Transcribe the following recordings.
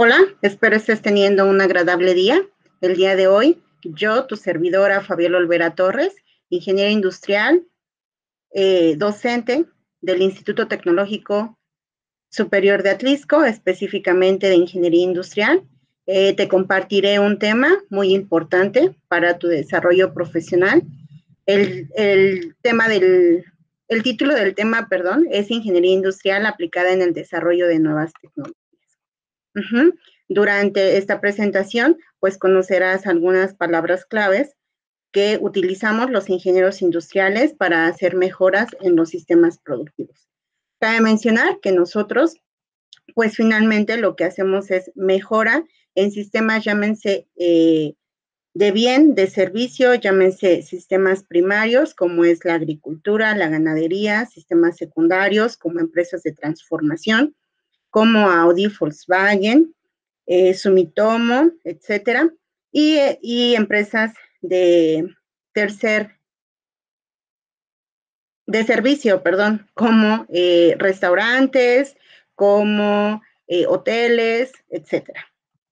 Hola, espero estés teniendo un agradable día. El día de hoy, yo, tu servidora Fabiola Olvera Torres, ingeniera industrial, docente del Instituto Tecnológico Superior de Atlisco, específicamente de ingeniería industrial, te compartiré un tema muy importante para tu desarrollo profesional. El tema el título del tema, perdón, es Ingeniería Industrial aplicada en el desarrollo de nuevas tecnologías. Uh-huh. Durante esta presentación, pues conocerás algunas palabras claves que utilizamos los ingenieros industriales para hacer mejoras en los sistemas productivos. Cabe mencionar que nosotros, pues finalmente lo que hacemos es mejora en sistemas, llámense de bien, de servicio, llámense sistemas primarios, como es la agricultura, la ganadería, sistemas secundarios, como empresas de transformación, como Audi, Volkswagen, Sumitomo, etcétera, y empresas de servicio, perdón, como restaurantes, como hoteles, etcétera.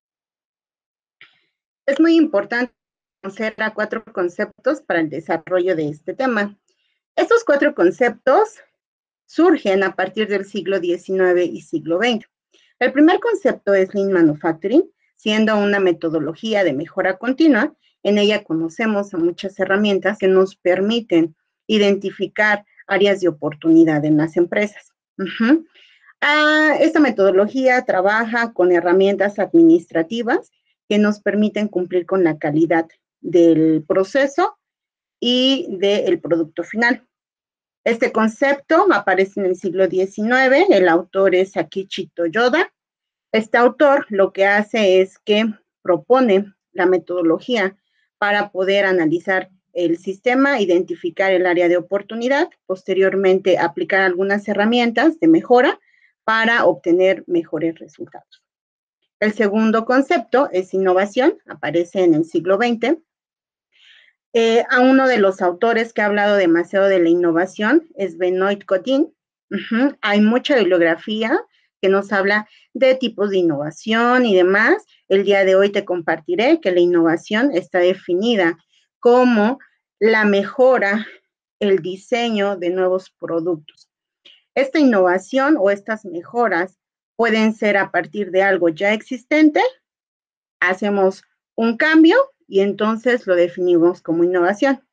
Es muy importante conocer a 4 conceptos para el desarrollo de este tema. Estos 4 conceptos surgen a partir del siglo XIX y siglo XX. El primer concepto es Lean Manufacturing, siendo una metodología de mejora continua. En ella conocemos a muchas herramientas que nos permiten identificar áreas de oportunidad en las empresas. Esta metodología trabaja con herramientas administrativas que nos permiten cumplir con la calidad del proceso y del producto final. Este concepto aparece en el siglo XIX, el autor es Akichi Toyoda. Este autor lo que hace es que propone la metodología para poder analizar el sistema, identificar el área de oportunidad, posteriormente aplicar algunas herramientas de mejora para obtener mejores resultados. El segundo concepto es innovación, aparece en el siglo XX. A uno de los autores que ha hablado demasiado de la innovación es Benoit Cottin. Hay mucha bibliografía que nos habla de tipos de innovación y demás. El día de hoy te compartiré que la innovación está definida como la mejora, el diseño de nuevos productos. Esta innovación o estas mejoras pueden ser a partir de algo ya existente, hacemos un cambio y entonces lo definimos como innovación.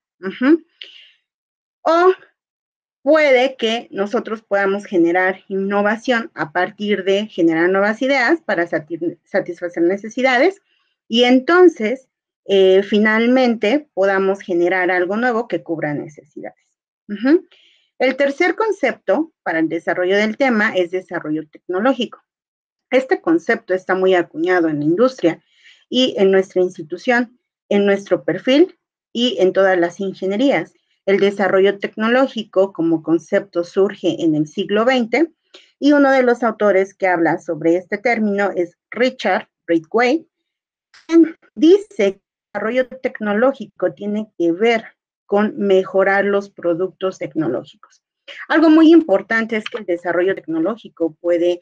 O puede que nosotros podamos generar innovación a partir de generar nuevas ideas para satisfacer necesidades y entonces finalmente podamos generar algo nuevo que cubra necesidades. El tercer concepto para el desarrollo del tema es desarrollo tecnológico. Este concepto está muy acuñado en la industria y en nuestra institución, en nuestro perfil y en todas las ingenierías. El desarrollo tecnológico como concepto surge en el siglo XX y uno de los autores que habla sobre este término es Richard Ridgway, quien dice que el desarrollo tecnológico tiene que ver con mejorar los productos tecnológicos. Algo muy importante es que el desarrollo tecnológico puede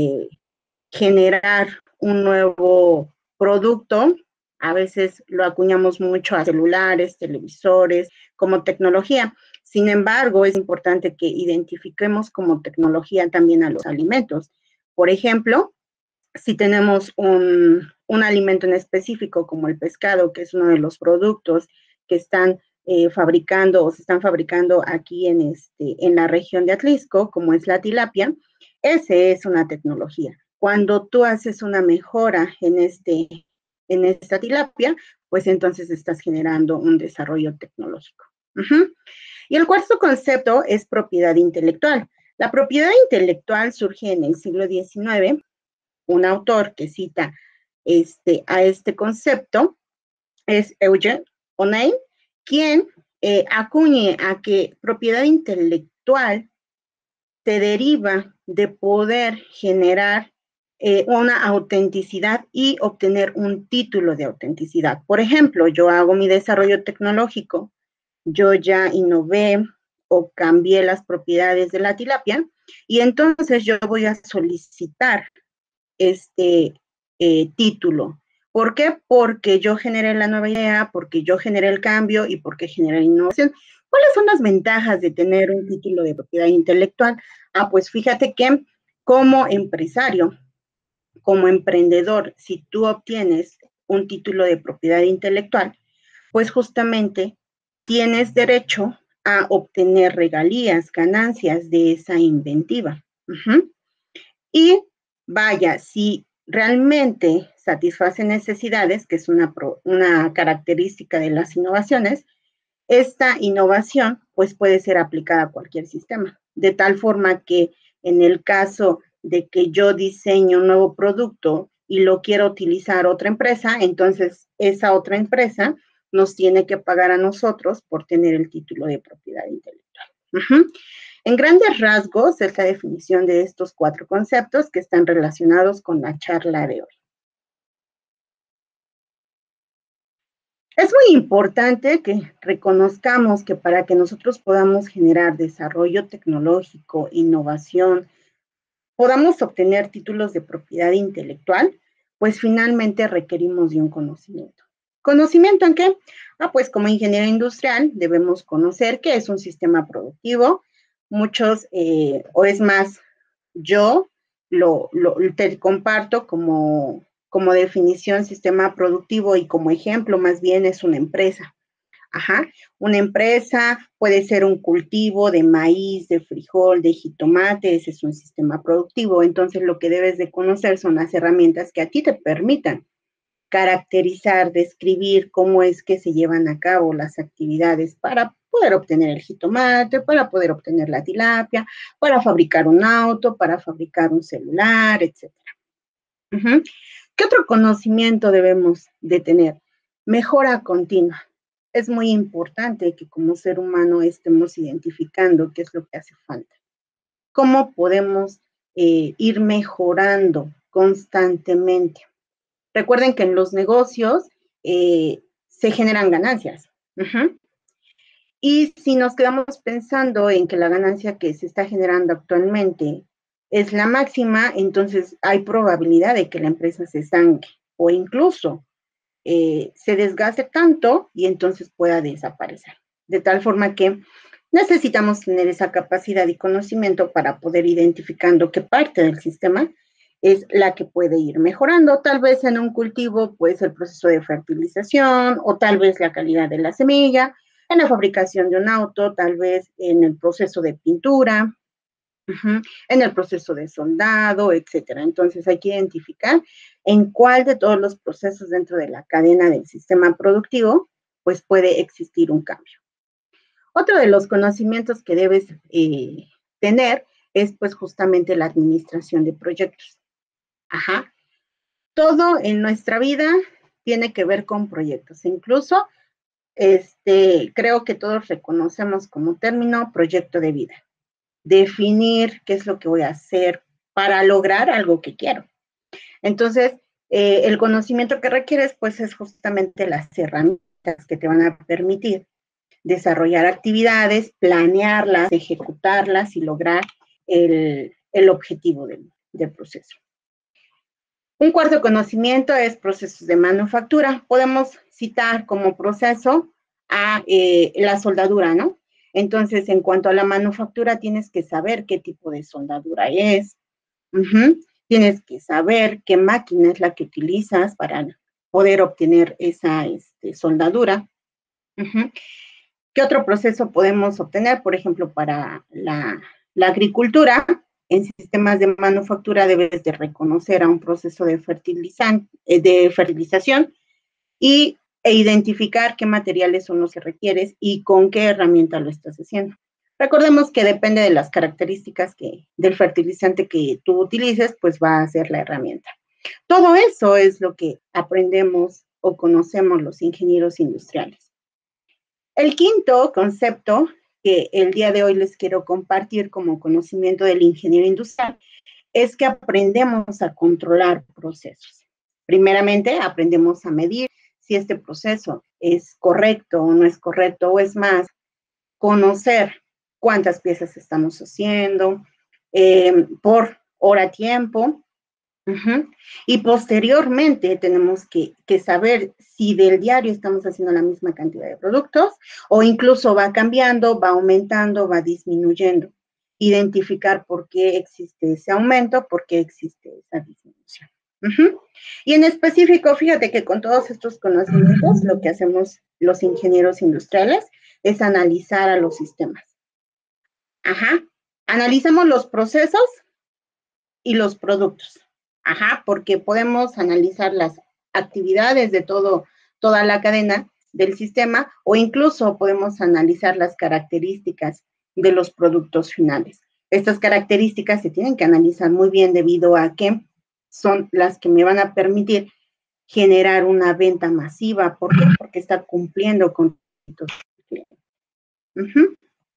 generar un nuevo producto. A veces lo acuñamos mucho a celulares, televisores, como tecnología. Sin embargo, es importante que identifiquemos como tecnología también a los alimentos. Por ejemplo, si tenemos un alimento en específico como el pescado, que es uno de los productos que están fabricando o se están fabricando aquí en la región de Atlisco, como es la tilapia, ese es una tecnología. Cuando tú haces una mejora en esta tilapia, pues entonces estás generando un desarrollo tecnológico. Y el cuarto concepto es propiedad intelectual. La propiedad intelectual surge en el siglo XIX. Un autor que cita a este concepto es Eugene O'Neill, quien acuñe a que propiedad intelectual se deriva de poder generar una autenticidad y obtener un título de autenticidad. Por ejemplo, yo hago mi desarrollo tecnológico, yo ya innové o cambié las propiedades de la tilapia y entonces yo voy a solicitar título. ¿Por qué? Porque yo generé la nueva idea, porque yo generé el cambio y porque generé la innovación. ¿Cuáles son las ventajas de tener un título de propiedad intelectual? Pues fíjate que como empresario, como emprendedor, si tú obtienes un título de propiedad intelectual, pues justamente tienes derecho a obtener regalías, ganancias de esa inventiva. Y vaya, si realmente satisface necesidades, que es una característica de las innovaciones, esta innovación pues puede ser aplicada a cualquier sistema, de tal forma que en el caso de que yo diseño un nuevo producto y lo quiero utilizar otra empresa, entonces esa otra empresa nos tiene que pagar a nosotros por tener el título de propiedad intelectual. En grandes rasgos es la definición de estos 4 conceptos que están relacionados con la charla de hoy. Es muy importante que reconozcamos que para que nosotros podamos generar desarrollo tecnológico, innovación, podamos obtener títulos de propiedad intelectual, pues finalmente requerimos de un conocimiento. ¿Conocimiento en qué? Pues como ingeniero industrial debemos conocer qué es un sistema productivo. Muchos, o es más, yo te comparto como definición sistema productivo y como ejemplo más bien es una empresa. Una empresa puede ser un cultivo de maíz, de frijol, de jitomate, ese es un sistema productivo. Entonces, lo que debes de conocer son las herramientas que a ti te permitan caracterizar, describir cómo es que se llevan a cabo las actividades para poder obtener el jitomate, para poder obtener la tilapia, para fabricar un auto, para fabricar un celular, etc. ¿Qué otro conocimiento debemos de tener? Mejora continua. Es muy importante que como ser humano estemos identificando qué es lo que hace falta. ¿Cómo podemos ir mejorando constantemente? Recuerden que en los negocios se generan ganancias. Y si nos quedamos pensando en que la ganancia que se está generando actualmente es la máxima, entonces hay probabilidad de que la empresa se estanque o incluso se desgaste tanto y entonces pueda desaparecer. De tal forma que necesitamos tener esa capacidad y conocimiento para poder identificando qué parte del sistema es la que puede ir mejorando. Tal vez en un cultivo, pues el proceso de fertilización o tal vez la calidad de la semilla, en la fabricación de un auto, tal vez en el proceso de pintura, en el proceso de soldado, etcétera. Entonces hay que identificar en cuál de todos los procesos dentro de la cadena del sistema productivo, pues puede existir un cambio. Otro de los conocimientos que debes tener es pues justamente la administración de proyectos. Todo en nuestra vida tiene que ver con proyectos. Incluso creo que todos reconocemos como término proyecto de vida. Definir qué es lo que voy a hacer para lograr algo que quiero. Entonces, el conocimiento que requieres, pues, es justamente las herramientas que te van a permitir desarrollar actividades, planearlas, ejecutarlas y lograr el objetivo del proceso. Un cuarto conocimiento es procesos de manufactura. Podemos citar como proceso a la soldadura, ¿no? Entonces, en cuanto a la manufactura, tienes que saber qué tipo de soldadura es. Tienes que saber qué máquina es la que utilizas para poder obtener esa soldadura. ¿Qué otro proceso podemos obtener? Por ejemplo, para la agricultura, en sistemas de manufactura debes de reconocer a un proceso de fertilización e identificar qué materiales son los que requieres y con qué herramienta lo estás haciendo. Recordemos que depende de las características del fertilizante que tú utilices, pues va a ser la herramienta. Todo eso es lo que aprendemos o conocemos los ingenieros industriales. El quinto concepto que el día de hoy les quiero compartir como conocimiento del ingeniero industrial es que aprendemos a controlar procesos. Primeramente, aprendemos a medir si este proceso es correcto o no es correcto, o es más, conocer cuántas piezas estamos haciendo por hora tiempo, Ujú. Y posteriormente tenemos que saber si del diario estamos haciendo la misma cantidad de productos o incluso va cambiando, va aumentando, va disminuyendo. Identificar por qué existe ese aumento, por qué existe esa disminución. Ujú. Y en específico, fíjate que con todos estos conocimientos, lo que hacemos los ingenieros industriales es analizar a los sistemas. Ajá. Analizamos los procesos y los productos. Ajá, porque podemos analizar las actividades de toda la cadena del sistema o incluso podemos analizar las características de los productos finales. Estas características se tienen que analizar muy bien debido a que son las que me van a permitir generar una venta masiva. ¿Por qué? Porque está cumpliendo con los clientes. Uh-huh.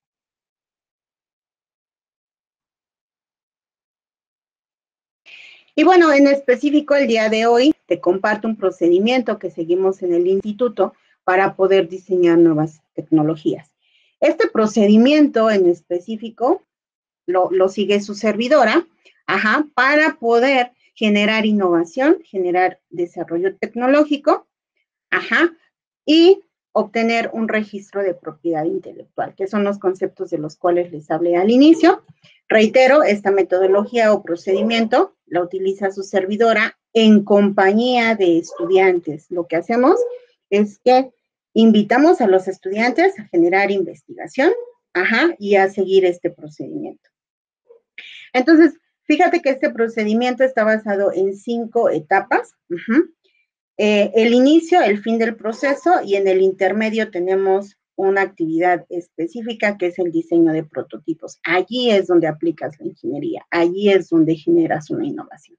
Y bueno, en específico el día de hoy te comparto un procedimiento que seguimos en el instituto para poder diseñar nuevas tecnologías. Este procedimiento en específico lo sigue su servidora, ajá, para poder generar innovación, generar desarrollo tecnológico, ajá, y obtener un registro de propiedad intelectual, que son los conceptos de los cuales les hablé al inicio. Reitero, esta metodología o procedimiento la utiliza su servidora en compañía de estudiantes. Lo que hacemos es que invitamos a los estudiantes a generar investigación, ajá, y a seguir este procedimiento. Entonces, fíjate que este procedimiento está basado en 5 etapas. El inicio, el fin del proceso y en el intermedio tenemos una actividad específica que es el diseño de prototipos. Allí es donde aplicas la ingeniería, allí es donde generas una innovación.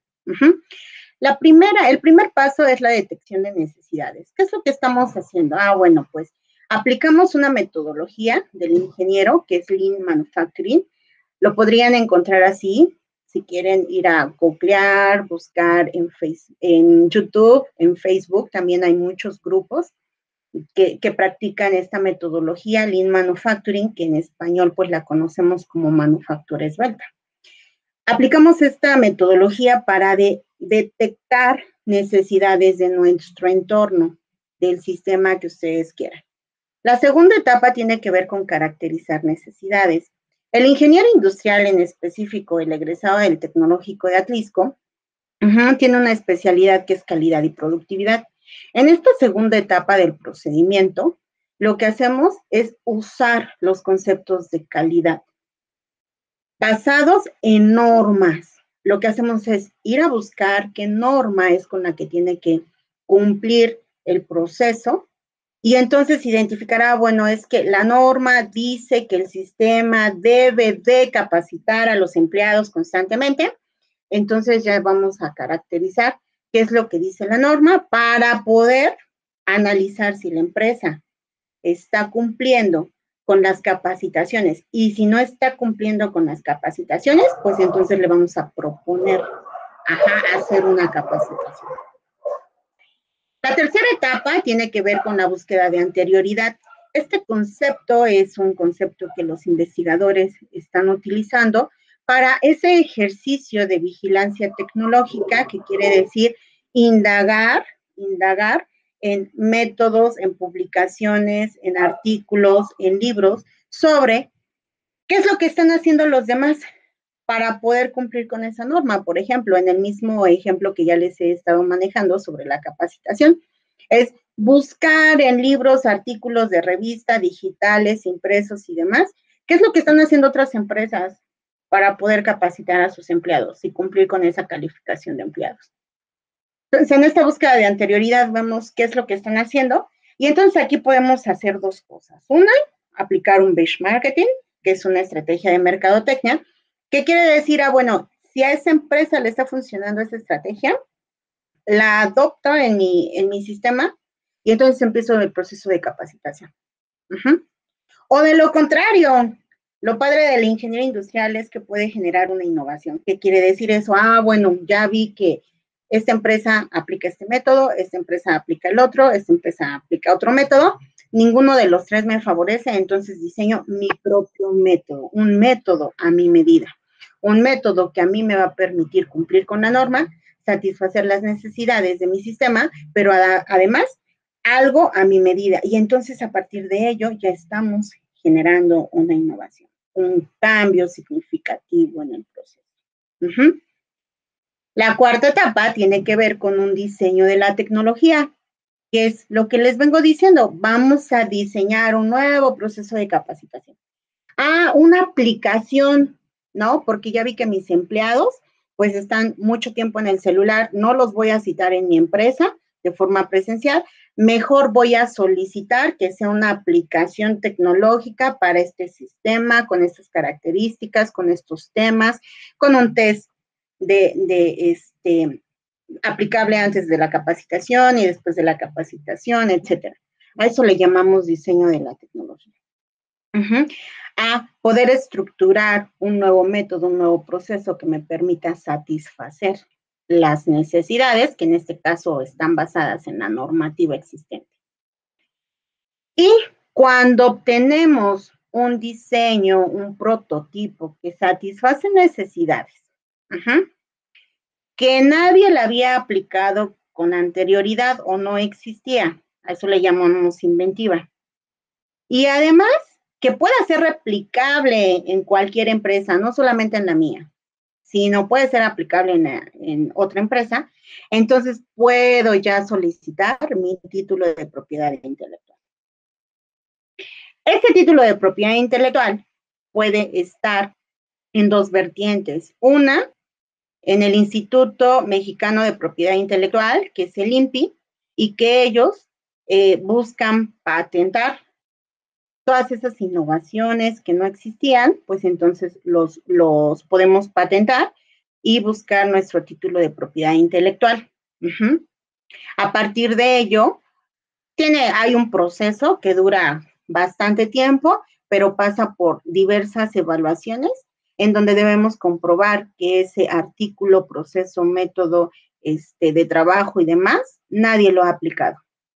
El primer paso es la detección de necesidades. ¿Qué es lo que estamos haciendo? Bueno, pues aplicamos una metodología del ingeniero que es Lean Manufacturing. Lo podrían encontrar así, si quieren ir a googlear, buscar en YouTube, en Facebook, también hay muchos grupos que practican esta metodología Lean Manufacturing, que en español pues la conocemos como manufactura esbelta. Aplicamos esta metodología para detectar necesidades de nuestro entorno, del sistema que ustedes quieran. La segunda etapa tiene que ver con caracterizar necesidades. El ingeniero industrial en específico, el egresado del Tecnológico de Atlisco, tiene una especialidad que es calidad y productividad. En esta segunda etapa del procedimiento, lo que hacemos es usar los conceptos de calidad basados en normas. Lo que hacemos es ir a buscar qué norma es con la que tiene que cumplir el proceso y entonces identificará, bueno, es que la norma dice que el sistema debe de capacitar a los empleados constantemente, entonces ya vamos a caracterizar qué es lo que dice la norma para poder analizar si la empresa está cumpliendo con las capacitaciones y si no está cumpliendo con las capacitaciones, pues entonces le vamos a proponer hacer una capacitación. La tercera etapa tiene que ver con la búsqueda de anterioridad. Este concepto es un concepto que los investigadores están utilizando para ese ejercicio de vigilancia tecnológica, que quiere decir indagar en métodos, en publicaciones, en artículos, en libros, sobre qué es lo que están haciendo los demás para poder cumplir con esa norma. Por ejemplo, en el mismo ejemplo que ya les he estado manejando sobre la capacitación, es buscar en libros, artículos de revista, digitales, impresos y demás, qué es lo que están haciendo otras empresas para poder capacitar a sus empleados y cumplir con esa calificación de empleados. Entonces, en esta búsqueda de anterioridad vemos qué es lo que están haciendo y entonces aquí podemos hacer dos cosas. Una, aplicar un benchmarking, que es una estrategia de mercadotecnia, que quiere decir, bueno, si a esa empresa le está funcionando esa estrategia, la adopto en mi sistema y entonces empiezo el proceso de capacitación. O de lo contrario, lo padre de la ingeniería industrial es que puede generar una innovación. ¿Qué quiere decir eso? Bueno, ya vi que esta empresa aplica este método, esta empresa aplica el otro, esta empresa aplica otro método, ninguno de los tres me favorece, entonces diseño mi propio método, un método a mi medida, un método que a mí me va a permitir cumplir con la norma satisfacer las necesidades de mi sistema, pero además algo a mi medida. Y entonces a partir de ello ya estamos generando una innovación, un cambio significativo en el proceso. La cuarta etapa tiene que ver con un diseño de la tecnología, que es lo que les vengo diciendo. Vamos a diseñar un nuevo proceso de capacitación. Una aplicación, ¿no? Porque ya vi que mis empleados pues están mucho tiempo en el celular, no los voy a citar en mi empresa de forma presencial, mejor voy a solicitar que sea una aplicación tecnológica para este sistema, con estas características, con estos temas, con un test aplicable antes de la capacitación y después de la capacitación, etcétera. A eso le llamamos diseño de la tecnología. A poder estructurar un nuevo método, un nuevo proceso que me permita satisfacer las necesidades, que en este caso están basadas en la normativa existente. Y cuando obtenemos un diseño, un prototipo que satisface necesidades, que nadie la había aplicado con anterioridad o no existía, a eso le llamamos inventiva. Y además, que pueda ser replicable en cualquier empresa, no solamente en la mía, sino puede ser aplicable en otra empresa, entonces puedo ya solicitar mi título de propiedad intelectual. Este título de propiedad intelectual puede estar en dos vertientes. Una, en el Instituto Mexicano de Propiedad Intelectual, que es el INPI, y que ellos buscan patentar todas esas innovaciones que no existían, pues entonces los podemos patentar y buscar nuestro título de propiedad intelectual. A partir de ello, hay un proceso que dura bastante tiempo, pero pasa por diversas evaluaciones en donde debemos comprobar que ese artículo, proceso, método de trabajo y demás, nadie lo ha aplicado.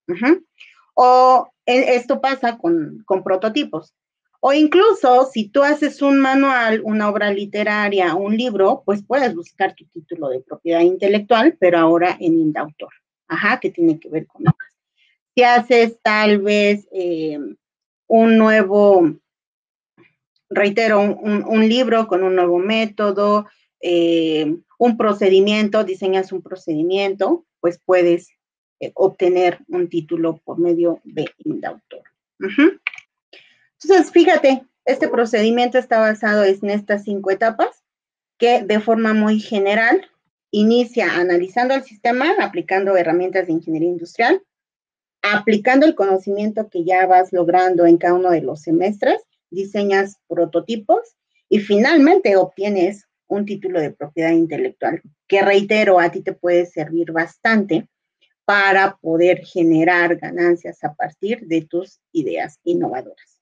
O esto pasa con prototipos. O incluso si tú haces un manual, una obra literaria, un libro, pues puedes buscar tu título de propiedad intelectual, pero ahora en Indautor. Que tiene que ver con eso. Si haces tal vez un nuevo, reitero, un libro con un nuevo método, un procedimiento, diseñas un procedimiento, pues puedes obtener un título por medio de Indautor. Entonces, fíjate, este procedimiento está basado en estas 5 etapas que de forma muy general inicia analizando el sistema, aplicando herramientas de ingeniería industrial, aplicando el conocimiento que ya vas logrando en cada uno de los semestres, diseñas prototipos y finalmente obtienes un título de propiedad intelectual, que reitero, a ti te puede servir bastante para poder generar ganancias a partir de tus ideas innovadoras.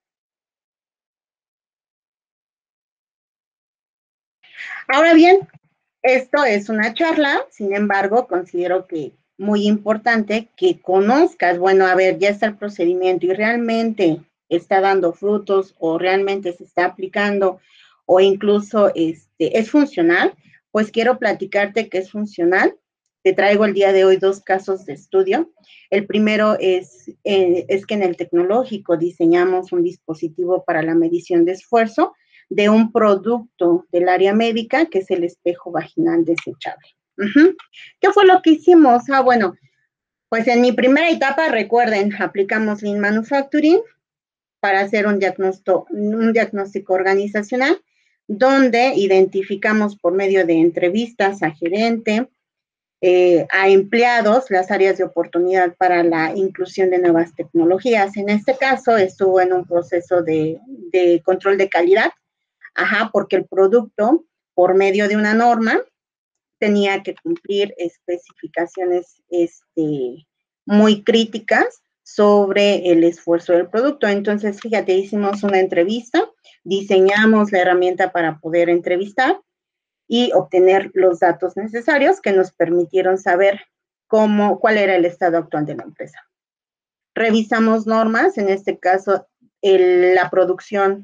Ahora bien, esto es una charla, sin embargo, considero que muy importante que conozcas, bueno, a ver, ya está el procedimiento y realmente está dando frutos o realmente se está aplicando o incluso es funcional, pues quiero platicarte que es funcional. Te traigo el día de hoy 2 casos de estudio. El primero es que en el tecnológico diseñamos un dispositivo para la medición de esfuerzo de un producto del área médica, que es el espejo vaginal desechable. ¿Qué fue lo que hicimos? Bueno, pues en mi primera etapa, recuerden, aplicamos Lean Manufacturing para hacer un diagnóstico organizacional, donde identificamos por medio de entrevistas a gerente, a empleados, las áreas de oportunidad para la inclusión de nuevas tecnologías. En este caso, estuvo en un proceso de control de calidad, porque el producto, por medio de una norma, tenía que cumplir especificaciones muy críticas sobre el esfuerzo del producto. Entonces, fíjate, hicimos una entrevista, diseñamos la herramienta para poder entrevistar y obtener los datos necesarios que nos permitieron saber cuál era el estado actual de la empresa. Revisamos normas, en este caso, la producción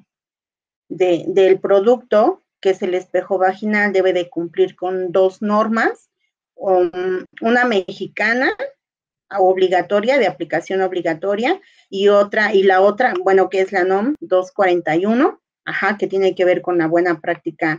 del producto, que es el espejo vaginal, debe de cumplir con 2 normas. una mexicana obligatoria, de aplicación obligatoria, y la otra, bueno, que es la NOM 241, ajá, que tiene que ver con la buena práctica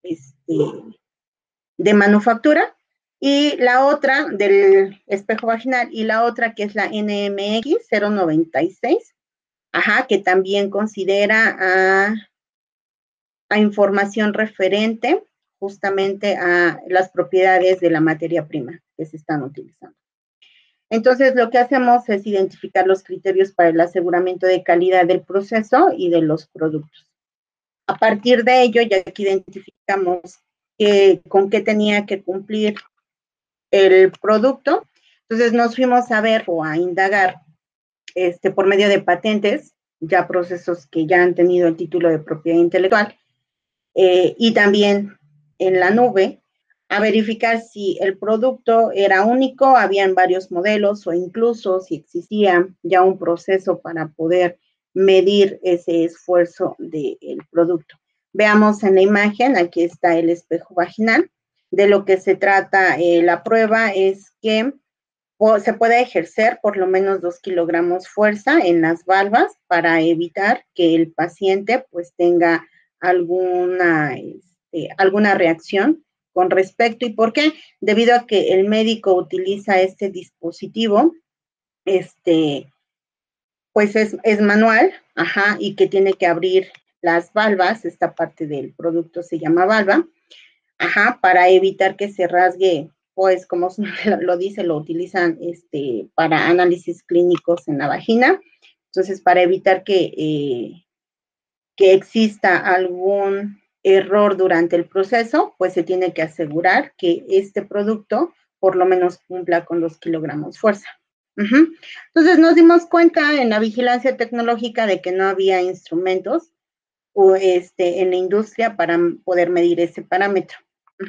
de manufactura, y la otra del espejo vaginal, y la otra que es la NMX 096, ajá, que también considera a información referente justamente a las propiedades de la materia prima que se están utilizando. Entonces, lo que hacemos es identificar los criterios para el aseguramiento de calidad del proceso y de los productos. A partir de ello, ya que identificamos con qué tenía que cumplir el producto, entonces nos fuimos a ver o a indagar por medio de patentes, ya procesos que ya han tenido el título de propiedad intelectual, y también en la nube, a verificar si el producto era único, habían varios modelos o incluso si existía ya un proceso para poder medir ese esfuerzo del producto. Veamos en la imagen, aquí está el espejo vaginal. De lo que se trata la prueba es que se puede ejercer por lo menos 2 kilogramos fuerza en las valvas para evitar que el paciente pues tenga alguna reacción con respecto. ¿Y por qué? Debido a que el médico utiliza este dispositivo, pues es manual, ajá, y que tiene que abrir las valvas, esta parte del producto se llama valva, ajá, para evitar que se rasgue, pues como lo dice, lo utilizan para análisis clínicos en la vagina. Entonces, para evitar que exista algún error durante el proceso, pues se tiene que asegurar que este producto por lo menos cumpla con 2 kilogramos fuerza. Entonces nos dimos cuenta en la vigilancia tecnológica de que no había instrumentos en la industria para poder medir ese parámetro.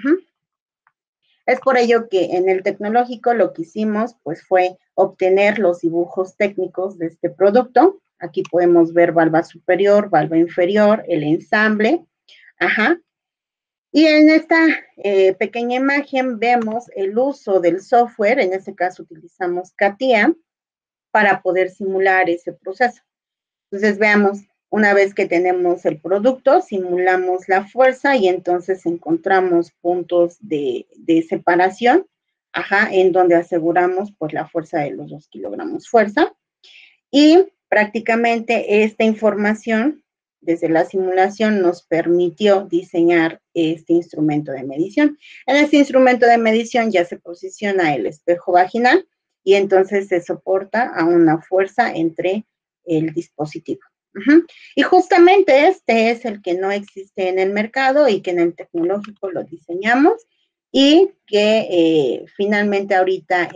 Es por ello que en el tecnológico lo que hicimos pues fue obtener los dibujos técnicos de este producto. Aquí podemos ver valva superior, valva inferior, el ensamble, ajá. Y en esta pequeña imagen vemos el uso del software, en este caso utilizamos CATIA, para poder simular ese proceso. Entonces veamos, una vez que tenemos el producto, simulamos la fuerza y entonces encontramos puntos de separación, ajá, en donde aseguramos pues la fuerza de los 2 kilogramos fuerza. Y prácticamente esta información desde la simulación nos permitió diseñar este instrumento de medición. En este instrumento de medición ya se posiciona el espejo vaginal y entonces se soporta a una fuerza entre el dispositivo. Y justamente este es el que no existe en el mercado y que en el tecnológico lo diseñamos y que finalmente ahorita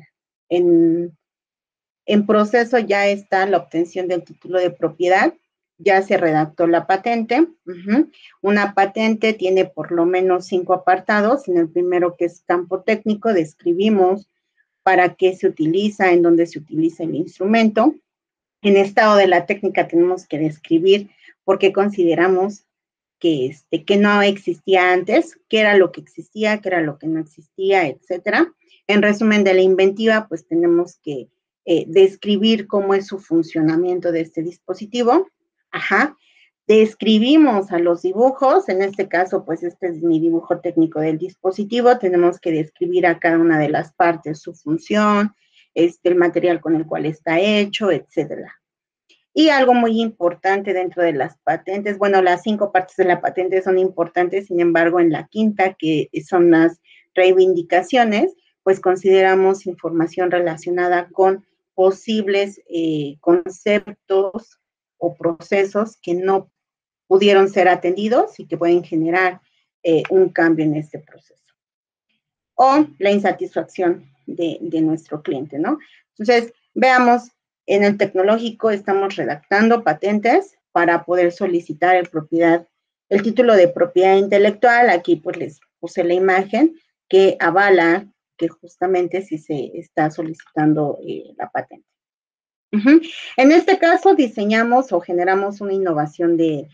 en proceso ya está la obtención del título de propiedad, ya se redactó la patente. Una patente tiene por lo menos 5 apartados. En el primero, que es campo técnico, describimos para qué se utiliza, en dónde se utiliza el instrumento. En estado de la técnica tenemos que describir por qué consideramos que no existía antes, qué era lo que existía, qué era lo que no existía, etcétera. En resumen de la inventiva, pues tenemos que describir cómo es su funcionamiento de este dispositivo. Ajá. Describimos a los dibujos, en este caso, pues este es mi dibujo técnico del dispositivo. Tenemos que describir a cada una de las partes su función, el material con el cual está hecho, etcétera. Y algo muy importante dentro de las patentes, bueno, las 5 partes de la patente son importantes, sin embargo, en la quinta, que son las reivindicaciones, pues consideramos información relacionada con posibles conceptos o procesos que no pudieron ser atendidos y que pueden generar un cambio en este proceso. O la insatisfacción de nuestro cliente, ¿no? Entonces, veamos, en el tecnológico estamos redactando patentes para poder solicitar el título de propiedad intelectual. Aquí pues les puse la imagen que avala que justamente si se está solicitando la patente. En este caso diseñamos o generamos una innovación de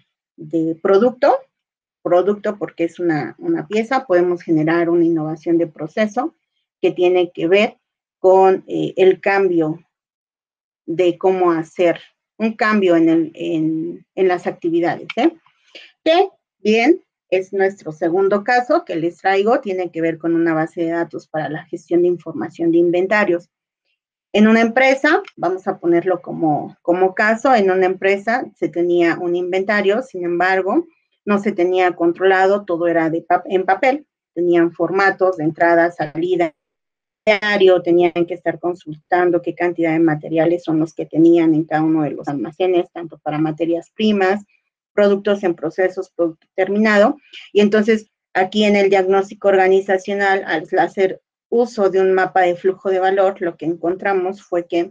producto porque es una pieza, podemos generar una innovación de proceso, que tiene que ver con el cambio de cómo hacer un cambio en las actividades. Que bien, es nuestro segundo caso que les traigo, tiene que ver con una base de datos para la gestión de información de inventarios. En una empresa, vamos a ponerlo como caso, en una empresa se tenía un inventario, sin embargo, no se tenía controlado, todo era en papel, tenían formatos de entrada, salida, diario, tenían que estar consultando qué cantidad de materiales son los que tenían en cada uno de los almacenes, tanto para materias primas, productos en procesos, producto terminado, y entonces aquí en el diagnóstico organizacional, al hacer uso de un mapa de flujo de valor, lo que encontramos fue que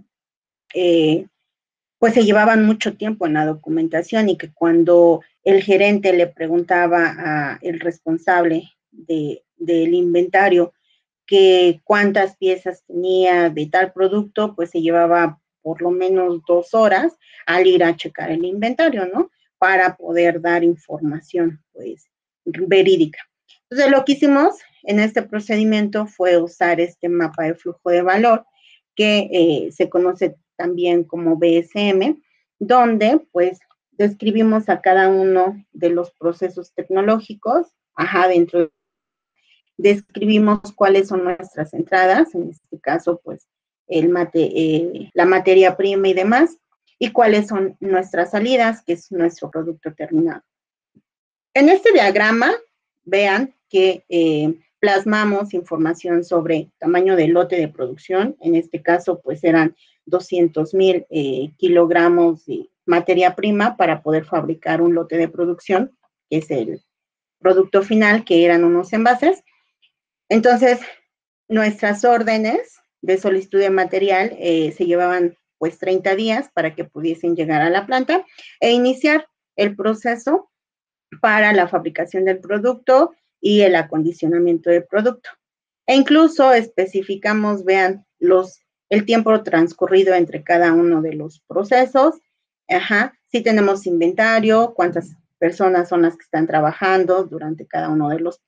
pues se llevaban mucho tiempo en la documentación y que cuando el gerente le preguntaba al responsable del inventario que cuántas piezas tenía de tal producto, pues se llevaba por lo menos 2 horas al ir a checar el inventario, ¿no? Para poder dar información, pues, verídica. Entonces, lo que hicimos en este procedimiento fue usar este mapa de flujo de valor, que se conoce también como BSM, donde, pues, describimos a cada uno de los procesos tecnológicos, dentro describimos cuáles son nuestras entradas, en este caso, pues, la materia prima y demás, y cuáles son nuestras salidas, que es nuestro producto terminado. En este diagrama, vean que plasmamos información sobre tamaño del lote de producción, en este caso, pues, eran 200,000 kilogramos de materia prima para poder fabricar un lote de producción, que es el producto final, que eran unos envases. Entonces, nuestras órdenes de solicitud de material se llevaban pues 30 días para que pudiesen llegar a la planta e iniciar el proceso para la fabricación del producto y el acondicionamiento del producto. E incluso especificamos, vean, el tiempo transcurrido entre cada uno de los procesos. Si tenemos inventario, cuántas personas son las que están trabajando durante cada uno de los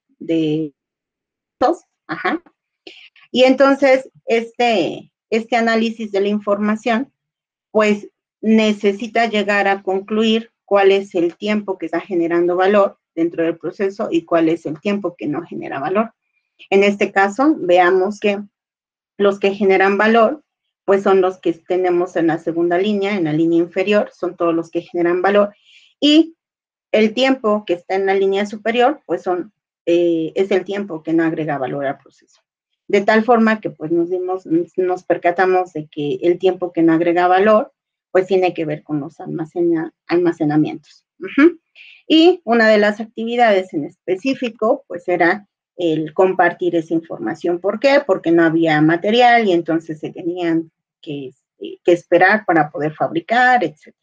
y entonces este análisis de la información, pues necesita llegar a concluir cuál es el tiempo que está generando valor dentro del proceso y cuál es el tiempo que no genera valor. En este caso, veamos que los que generan valor, pues son los que tenemos en la segunda línea, en la línea inferior, son todos los que generan valor, y el tiempo que está en la línea superior, pues es el tiempo que no agrega valor al proceso. De tal forma que pues nos percatamos de que el tiempo que no agrega valor, pues tiene que ver con los almacenamientos. Y una de las actividades en específico, pues era el compartir esa información. ¿Por qué? Porque no había material y entonces se tenían que esperar para poder fabricar, etc.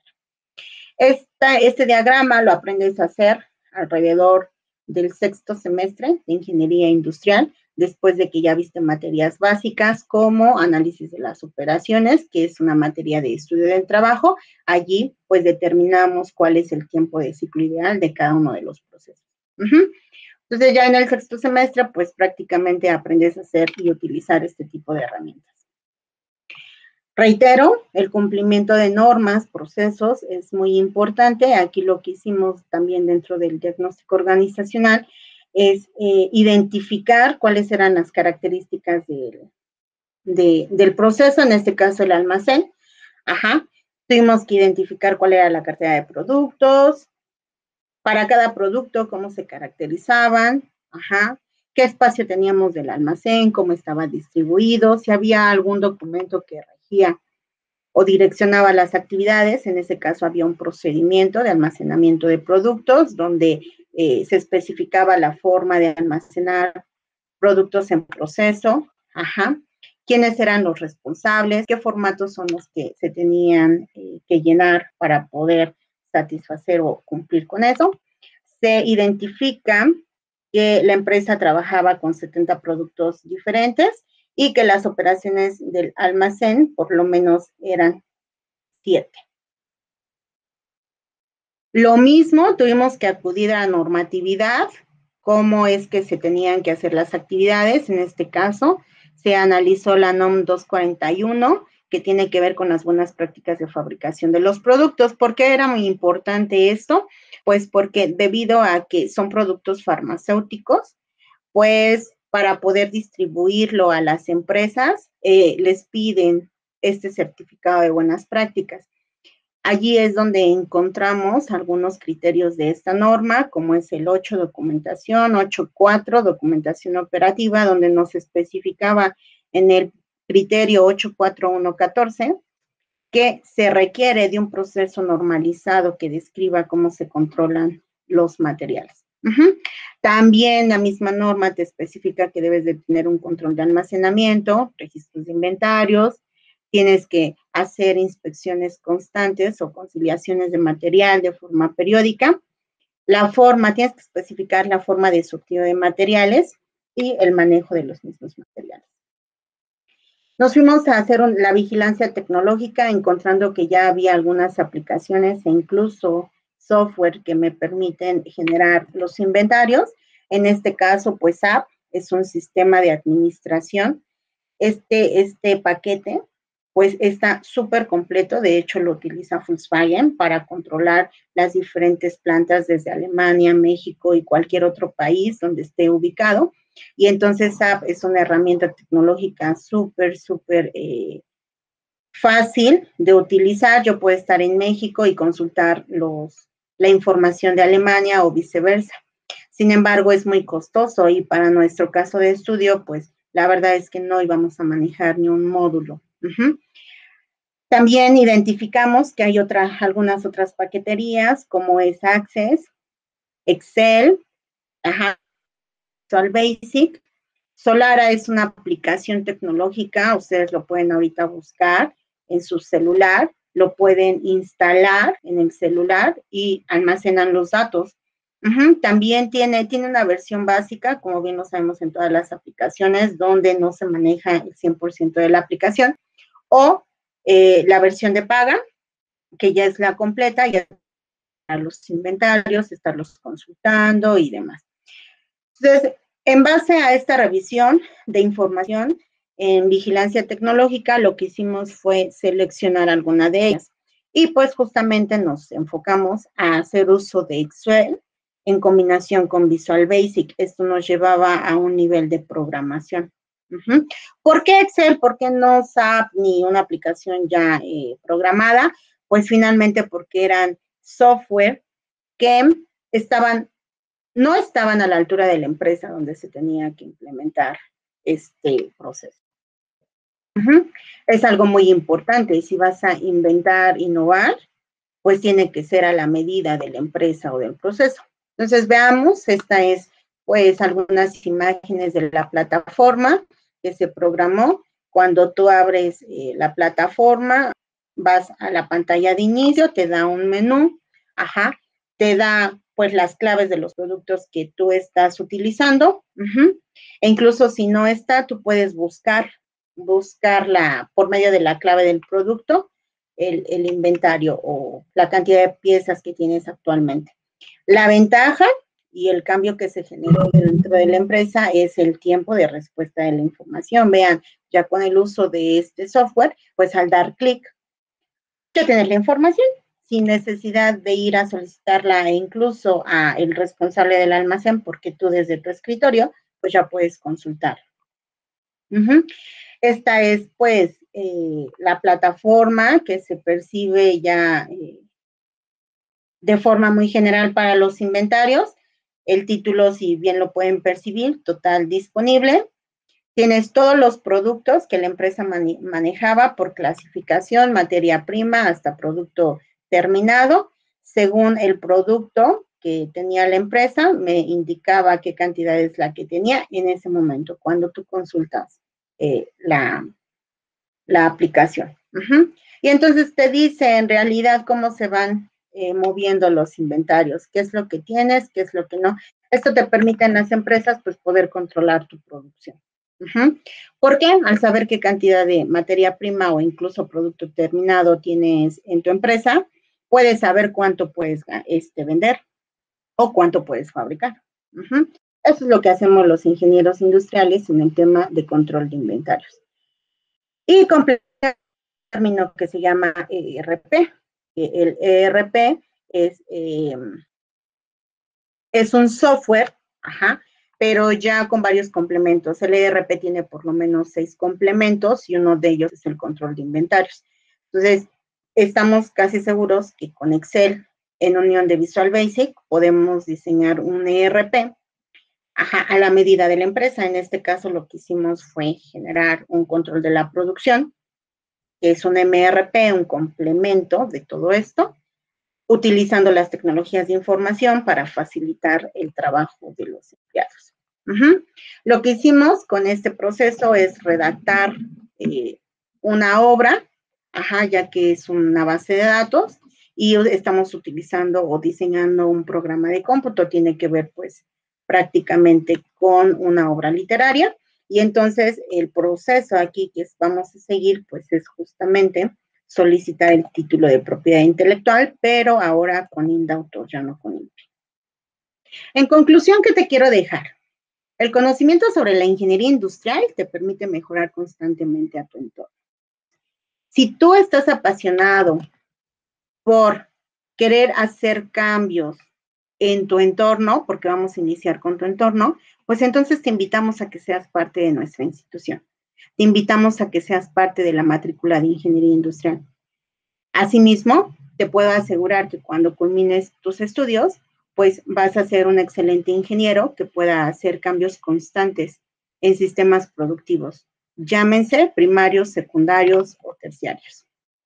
Este diagrama lo aprendes a hacer alrededor del sexto semestre de Ingeniería Industrial, después de que ya viste materias básicas como análisis de las operaciones, que es una materia de estudio del trabajo. Allí, pues, determinamos cuál es el tiempo de ciclo ideal de cada uno de los procesos. Entonces, ya en el sexto semestre, pues, prácticamente aprendes a hacer y utilizar este tipo de herramientas. Reitero, el cumplimiento de normas, procesos, es muy importante. Aquí lo que hicimos también dentro del diagnóstico organizacional es identificar cuáles eran las características del proceso, en este caso el almacén. Tuvimos que identificar cuál era la cartera de productos, para cada producto, cómo se caracterizaban, qué espacio teníamos del almacén, cómo estaba distribuido, si había algún documento que regía o direccionaba las actividades. En ese caso había un procedimiento de almacenamiento de productos donde se especificaba la forma de almacenar productos en proceso, quiénes eran los responsables, qué formatos son los que se tenían que llenar para poder satisfacer o cumplir con eso. Se identifica que la empresa trabajaba con 70 productos diferentes y que las operaciones del almacén por lo menos eran 7. Lo mismo, tuvimos que acudir a normatividad, cómo es que se tenían que hacer las actividades. En este caso, se analizó la NOM 241, que tiene que ver con las buenas prácticas de fabricación de los productos. ¿Por qué era muy importante esto? Pues porque debido a que son productos farmacéuticos, pues para poder distribuirlo a las empresas, les piden este certificado de buenas prácticas. Allí es donde encontramos algunos criterios de esta norma, como es el 8, documentación, 8.4, documentación operativa, donde nos especificaba en el criterio 8.4.1.14 que se requiere de un proceso normalizado que describa cómo se controlan los materiales. También la misma norma te especifica que debes de tener un control de almacenamiento, registros de inventarios, tienes que hacer inspecciones constantes o conciliaciones de material de forma periódica. La forma, tienes que especificar la forma de surtido de materiales y el manejo de los mismos materiales. Nos fuimos a hacer la vigilancia tecnológica, encontrando que ya había algunas aplicaciones e incluso software que me permiten generar los inventarios. En este caso, pues SAP es un sistema de administración. Este paquete, pues está súper completo. De hecho, lo utiliza Volkswagen para controlar las diferentes plantas desde Alemania, México y cualquier otro país donde esté ubicado. Y entonces SAP es una herramienta tecnológica súper fácil de utilizar. Yo puedo estar en México y consultar la información de Alemania o viceversa. Sin embargo, es muy costoso y para nuestro caso de estudio, pues la verdad es que no íbamos a manejar ni un módulo. También identificamos que hay algunas otras paqueterías como es Access, Excel, Visual Basic. Solara es una aplicación tecnológica, ustedes lo pueden ahorita buscar en su celular, lo pueden instalar en el celular y almacenan los datos. También tiene una versión básica, como bien lo sabemos en todas las aplicaciones, donde no se maneja el 100% de la aplicación, o la versión de paga, que ya es la completa, ya los inventarios, estarlos consultando y demás. Entonces, en base a esta revisión de información en vigilancia tecnológica, lo que hicimos fue seleccionar alguna de ellas. Y pues justamente nos enfocamos a hacer uso de Excel en combinación con Visual Basic. Esto nos llevaba a un nivel de programación. ¿Por qué Excel? ¿Por qué no SAP ni una aplicación ya programada? Pues finalmente porque eran software que no estaban a la altura de la empresa donde se tenía que implementar este proceso. Es algo muy importante, y si vas a inventar, innovar, pues tiene que ser a la medida de la empresa o del proceso. Entonces, veamos, esta es pues algunas imágenes de la plataforma que se programó. Cuando tú abres la plataforma, vas a la pantalla de inicio, te da un menú, te da pues las claves de los productos que tú estás utilizando, e incluso si no está, tú puedes buscarla por medio de la clave del producto, el inventario o la cantidad de piezas que tienes actualmente. La ventaja y el cambio que se generó dentro de la empresa es el tiempo de respuesta de la información. Vean, ya con el uso de este software, pues al dar clic, ya tienes la información sin necesidad de ir a solicitarla e incluso a el responsable del almacén, porque tú desde tu escritorio, pues ya puedes consultar. Esta es, pues, la plataforma que se percibe ya de forma muy general para los inventarios. El título, si bien lo pueden percibir, total disponible. Tienes todos los productos que la empresa manejaba por clasificación, materia prima hasta producto terminado. Según el producto que tenía la empresa, me indicaba qué cantidad es la que tenía en ese momento, cuando tú consultas la aplicación. Y entonces te dice en realidad cómo se van moviendo los inventarios, qué es lo que tienes, qué es lo que no. Esto te permite en las empresas pues poder controlar tu producción. ¿Por qué? Al saber qué cantidad de materia prima o incluso producto terminado tienes en tu empresa, puedes saber cuánto puedes vender o cuánto puedes fabricar. Eso es lo que hacemos los ingenieros industriales en el tema de control de inventarios. Y complementa un término que se llama ERP. El ERP es un software, ajá, pero ya con varios complementos. El ERP tiene por lo menos 6 complementos y uno de ellos es el control de inventarios. Entonces, estamos casi seguros que con Excel, en unión de Visual Basic, podemos diseñar un ERP, ajá, a la medida de la empresa. En este caso, lo que hicimos fue generar un control de la producción, que es un MRP, un complemento de todo esto, utilizando las tecnologías de información para facilitar el trabajo de los empleados. Lo que hicimos con este proceso es redactar una obra, ya que es una base de datos, y estamos utilizando o diseñando un programa de cómputo. Tiene que ver, pues, prácticamente con una obra literaria, y entonces el proceso aquí que vamos a seguir, pues, es justamente solicitar el título de propiedad intelectual, pero ahora con INDAUTOR, ya no con INPI. En conclusión, ¿qué te quiero dejar? El conocimiento sobre la ingeniería industrial te permite mejorar constantemente a tu entorno. Si tú estás apasionado por querer hacer cambios en tu entorno, porque vamos a iniciar con tu entorno, pues entonces te invitamos a que seas parte de nuestra institución. Te invitamos a que seas parte de la matrícula de ingeniería industrial. Asimismo, te puedo asegurar que cuando culmines tus estudios, pues vas a ser un excelente ingeniero que pueda hacer cambios constantes en sistemas productivos, llámense primarios, secundarios o terciarios.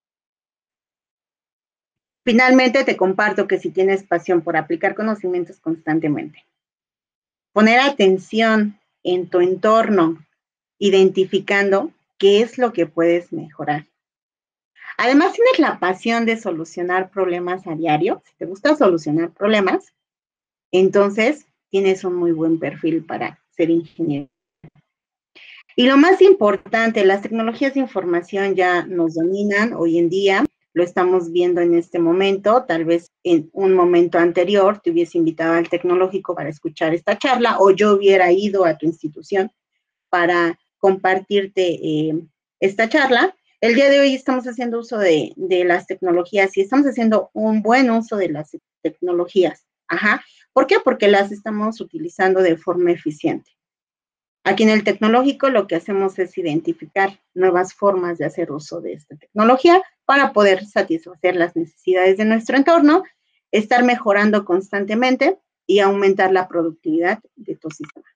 Finalmente, te comparto que si tienes pasión por aplicar conocimientos constantemente, poner atención en tu entorno, identificando qué es lo que puedes mejorar. Además, tienes la pasión de solucionar problemas a diario. Si te gusta solucionar problemas, entonces tienes un muy buen perfil para ser ingeniero. Y lo más importante, las tecnologías de información ya nos dominan hoy en día. Lo estamos viendo en este momento. Tal vez en un momento anterior te hubiese invitado al tecnológico para escuchar esta charla, o yo hubiera ido a tu institución para compartirte esta charla. El día de hoy estamos haciendo uso de las tecnologías y estamos haciendo un buen uso de las tecnologías. ¿Por qué? Porque las estamos utilizando de forma eficiente. Aquí en el tecnológico lo que hacemos es identificar nuevas formas de hacer uso de esta tecnología para poder satisfacer las necesidades de nuestro entorno, estar mejorando constantemente y aumentar la productividad de tu sistema.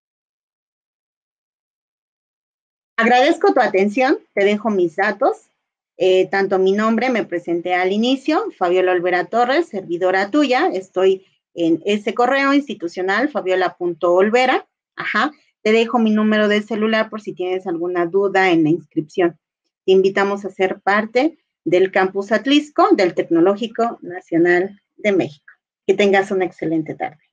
Agradezco tu atención, te dejo mis datos, tanto mi nombre, me presenté al inicio, Fabiola Olvera Torres, servidora tuya, estoy en ese correo institucional, fabiola.olvera, te dejo mi número de celular por si tienes alguna duda en la inscripción. Te invitamos a ser parte del Campus Atlisco del Tecnológico Nacional de México. Que tengas una excelente tarde.